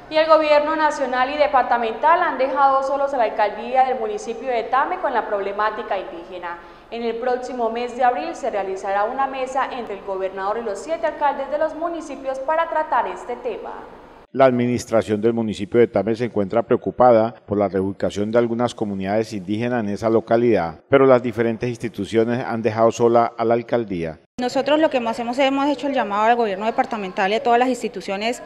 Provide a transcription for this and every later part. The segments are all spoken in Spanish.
Y el gobierno nacional y departamental han dejado solos a la alcaldía del municipio de Tame con la problemática indígena. En el próximo mes de abril se realizará una mesa entre el gobernador y los 7 alcaldes de los municipios para tratar este tema. La administración del municipio de Tame se encuentra preocupada por la reubicación de algunas comunidades indígenas en esa localidad, pero las diferentes instituciones han dejado sola a la alcaldía. Nosotros lo que hemos hecho el llamado al gobierno departamental y a todas las instituciones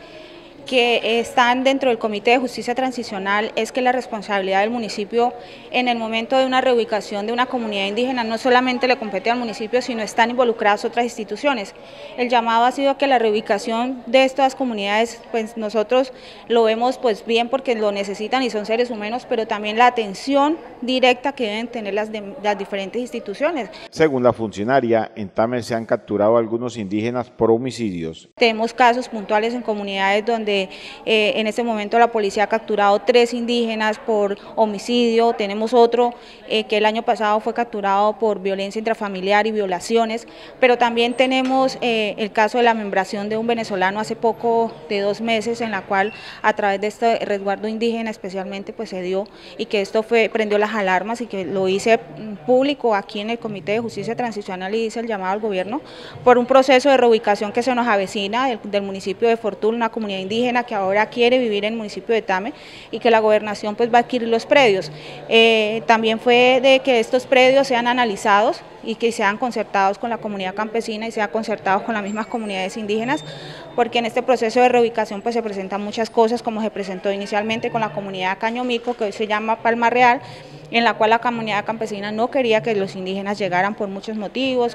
que están dentro del Comité de Justicia Transicional es que la responsabilidad del municipio en el momento de una reubicación de una comunidad indígena no solamente le compete al municipio, sino están involucradas otras instituciones. El llamado ha sido que la reubicación de estas comunidades, pues nosotros lo vemos pues bien porque lo necesitan y son seres humanos, pero también la atención directa que deben tener las diferentes instituciones. Según la funcionaria, en Tame se han capturado algunos indígenas por homicidios. Tenemos casos puntuales en comunidades donde en este momento la policía ha capturado 3 indígenas por homicidio, tenemos otro que el año pasado fue capturado por violencia intrafamiliar y violaciones, pero también tenemos el caso de la membración de un venezolano hace poco de 2 meses, en la cual a través de este resguardo indígena especialmente pues se dio y que esto prendió las alarmas y que lo hice público aquí en el Comité de Justicia Transicional y hice el llamado al gobierno por un proceso de reubicación que se nos avecina del municipio de Fortul, una comunidad indígena que ahora quiere vivir en el municipio de Tame y que la gobernación pues va a adquirir los predios. También fue de que estos predios sean analizados y que sean concertados con la comunidad campesina y sean concertados con las mismas comunidades indígenas, porque en este proceso de reubicación pues se presentan muchas cosas, como se presentó inicialmente con la comunidad Cañomico, que hoy se llama Palma Real, en la cual la comunidad campesina no quería que los indígenas llegaran por muchos motivos,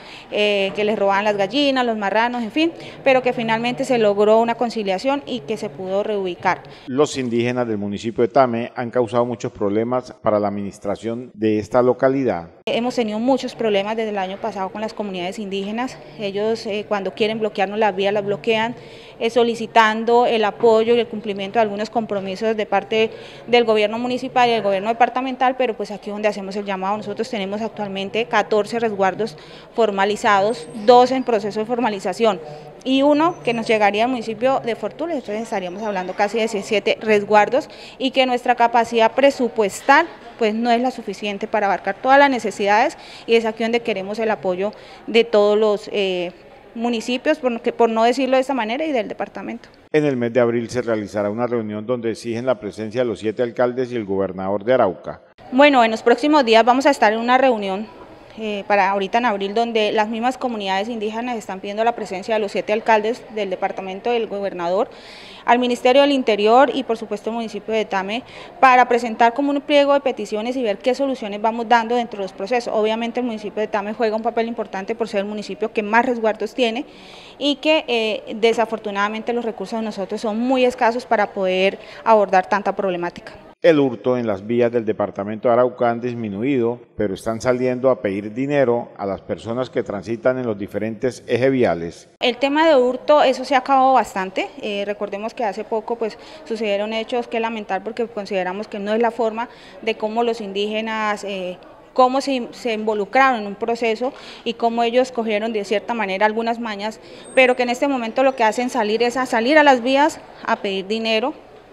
que les robaban las gallinas, los marranos, en fin, pero que finalmente se logró una conciliación y que se pudo reubicar. Los indígenas del municipio de Tame han causado muchos problemas para la administración de esta localidad. Hemos tenido muchos problemas desde el año pasado con las comunidades indígenas. Ellos cuando quieren bloquearnos las vías las bloquean, solicitando el apoyo y el cumplimiento de algunos compromisos de parte del gobierno municipal y del gobierno departamental, pero pues aquí es donde hacemos el llamado. Nosotros tenemos actualmente 14 resguardos formalizados, 2 en proceso de formalización y 1 que nos llegaría al municipio de Fortul, entonces estaríamos hablando casi de 17 resguardos y que nuestra capacidad presupuestal pues no es la suficiente para abarcar todas las necesidades y es aquí donde queremos el apoyo de todos los municipios, por no decirlo de esta manera, y del departamento. En el mes de abril se realizará una reunión donde exigen la presencia de los 7 alcaldes y el gobernador de Arauca. Bueno, en los próximos días vamos a estar en una reunión para ahorita en abril, donde las mismas comunidades indígenas están pidiendo la presencia de los 7 alcaldes del departamento, del gobernador, al Ministerio del Interior y por supuesto el municipio de Tame, para presentar como un pliego de peticiones y ver qué soluciones vamos dando dentro de los procesos. Obviamente el municipio de Tame juega un papel importante por ser el municipio que más resguardos tiene y que desafortunadamente los recursos de nosotros son muy escasos para poder abordar tanta problemática. El hurto en las vías del departamento de Arauca han disminuido, pero están saliendo a pedir dinero a las personas que transitan en los diferentes ejes viales. El tema de hurto, eso se ha acabado bastante. Recordemos que hace poco pues sucedieron hechos que lamentar porque consideramos que no es la forma de cómo los indígenas cómo se involucraron en un proceso y cómo ellos cogieron de cierta manera algunas mañas, pero que en este momento lo que hacen es salir a las vías a pedir dinero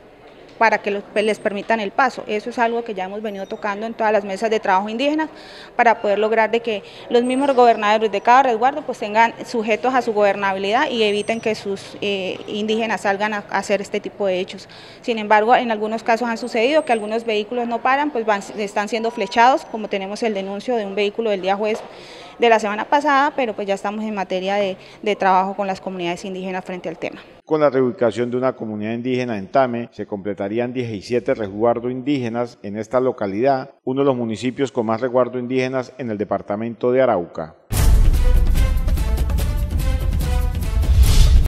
para que les permitan el paso. Eso es algo que ya hemos venido tocando en todas las mesas de trabajo indígenas para poder lograr de que los mismos gobernadores de cada resguardo pues tengan sujetos a su gobernabilidad y eviten que sus indígenas salgan a hacer este tipo de hechos. Sin embargo, en algunos casos han sucedido que algunos vehículos no paran, pues están siendo flechados, como tenemos el denuncio de un vehículo del día jueves de la semana pasada, pero pues ya estamos en materia de trabajo con las comunidades indígenas frente al tema. Con la reubicación de una comunidad indígena en Tame, se completarían 17 resguardos indígenas en esta localidad, uno de los municipios con más resguardos indígenas en el departamento de Arauca.